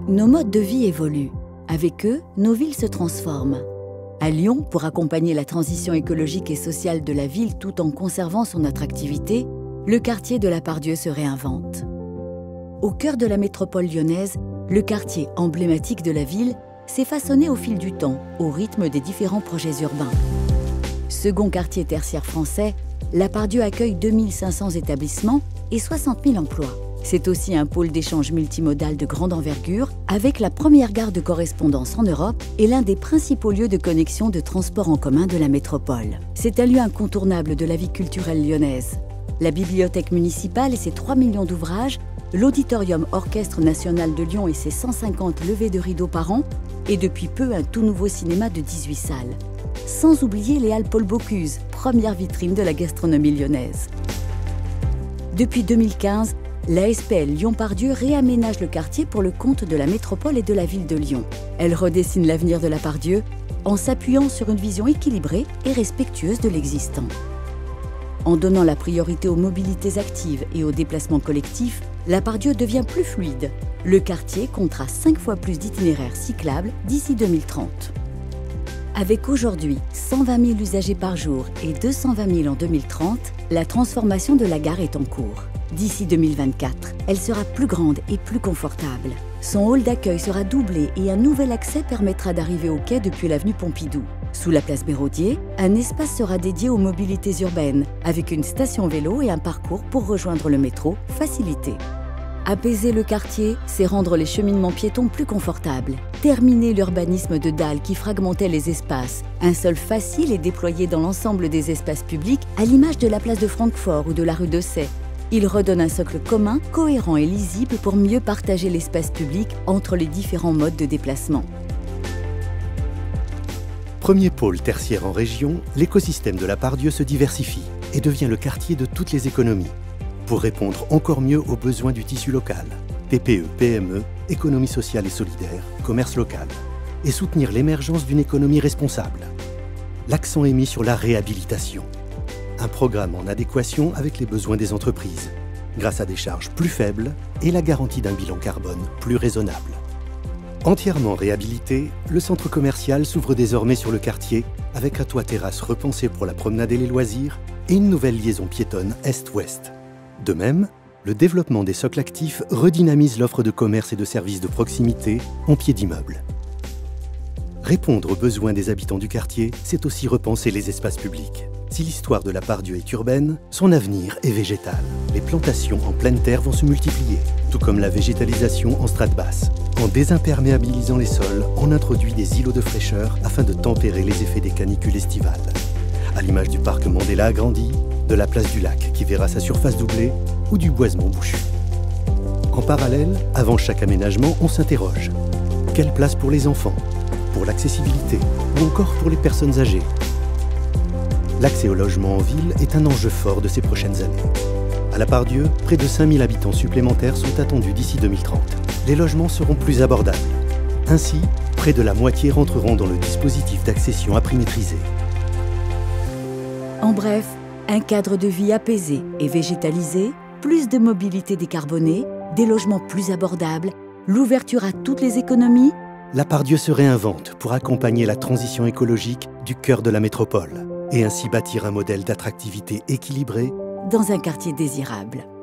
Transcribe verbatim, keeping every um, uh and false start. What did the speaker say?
Nos modes de vie évoluent. Avec eux, nos villes se transforment. À Lyon, pour accompagner la transition écologique et sociale de la ville tout en conservant son attractivité, le quartier de la Part-Dieu se réinvente. Au cœur de la métropole lyonnaise, le quartier emblématique de la ville s'est façonné au fil du temps, au rythme des différents projets urbains. Second quartier tertiaire français, la Part-Dieu accueille deux mille cinq cents établissements et soixante mille emplois. C'est aussi un pôle d'échange multimodal de grande envergure, avec la première gare de correspondance en Europe et l'un des principaux lieux de connexion de transport en commun de la métropole. C'est un lieu incontournable de la vie culturelle lyonnaise. La bibliothèque municipale et ses trois millions d'ouvrages, l'Auditorium Orchestre National de Lyon et ses cent cinquante levées de rideaux par an, et depuis peu un tout nouveau cinéma de dix-huit salles. Sans oublier les Halles Paul Bocuse, première vitrine de la gastronomie lyonnaise. Depuis deux mille quinze, la S P L Lyon-Part-Dieu réaménage le quartier pour le compte de la métropole et de la ville de Lyon. Elle redessine l'avenir de la Part-Dieu en s'appuyant sur une vision équilibrée et respectueuse de l'existant. En donnant la priorité aux mobilités actives et aux déplacements collectifs, la Part-Dieu devient plus fluide. Le quartier comptera cinq fois plus d'itinéraires cyclables d'ici deux mille trente. Avec aujourd'hui cent vingt mille usagers par jour et deux cent vingt mille en deux mille trente, la transformation de la gare est en cours. D'ici deux mille vingt-quatre, elle sera plus grande et plus confortable. Son hall d'accueil sera doublé et un nouvel accès permettra d'arriver au quai depuis l'avenue Pompidou. Sous la place Béraudier, un espace sera dédié aux mobilités urbaines, avec une station vélo et un parcours pour rejoindre le métro facilité. Apaiser le quartier, c'est rendre les cheminements piétons plus confortables. Terminer l'urbanisme de dalles qui fragmentait les espaces. Un sol facile est déployé dans l'ensemble des espaces publics, à l'image de la place de Francfort ou de la rue de Sey. Il redonne un socle commun, cohérent et lisible pour mieux partager l'espace public entre les différents modes de déplacement. Premier pôle tertiaire en région, l'écosystème de la Part-Dieu se diversifie et devient le quartier de toutes les économies, pour répondre encore mieux aux besoins du tissu local, T P E, P M E, économie sociale et solidaire, commerce local, et soutenir l'émergence d'une économie responsable. L'accent est mis sur la réhabilitation, un programme en adéquation avec les besoins des entreprises, grâce à des charges plus faibles et la garantie d'un bilan carbone plus raisonnable. Entièrement réhabilité, le centre commercial s'ouvre désormais sur le quartier avec un toit-terrasse repensé pour la promenade et les loisirs et une nouvelle liaison piétonne est-ouest. De même, le développement des socles actifs redynamise l'offre de commerce et de services de proximité en pied d'immeuble. Répondre aux besoins des habitants du quartier, c'est aussi repenser les espaces publics. Si l'histoire de la Part-Dieu est urbaine, son avenir est végétal. Les plantations en pleine terre vont se multiplier, tout comme la végétalisation en strate basse. En désimperméabilisant les sols, on introduit des îlots de fraîcheur afin de tempérer les effets des canicules estivales. À l'image du parc Mandela agrandi, de la place du lac qui verra sa surface doublée ou du boisement bouchu. En parallèle, avant chaque aménagement, on s'interroge. Quelle place pour les enfants, pour l'accessibilité ou encore pour les personnes âgées? L'accès au logement en ville est un enjeu fort de ces prochaines années. À la Part-Dieu, près de cinq mille habitants supplémentaires sont attendus d'ici deux mille trente. Les logements seront plus abordables. Ainsi, près de la moitié rentreront dans le dispositif d'accession à prix maîtrisé. En bref, un cadre de vie apaisé et végétalisé, plus de mobilité décarbonée, des logements plus abordables, l'ouverture à toutes les économies. La Part-Dieu se réinvente pour accompagner la transition écologique du cœur de la métropole et ainsi bâtir un modèle d'attractivité équilibré dans un quartier désirable.